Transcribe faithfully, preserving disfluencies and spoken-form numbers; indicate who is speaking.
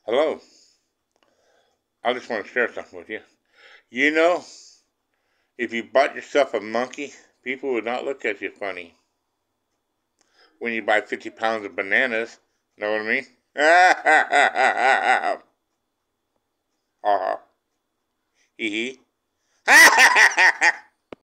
Speaker 1: Hello. I just want to share something with you. You know, if you bought yourself a monkey, people would not look at you funny. When you buy fifty pounds of bananas, know what I mean? uh-huh. Hee hee.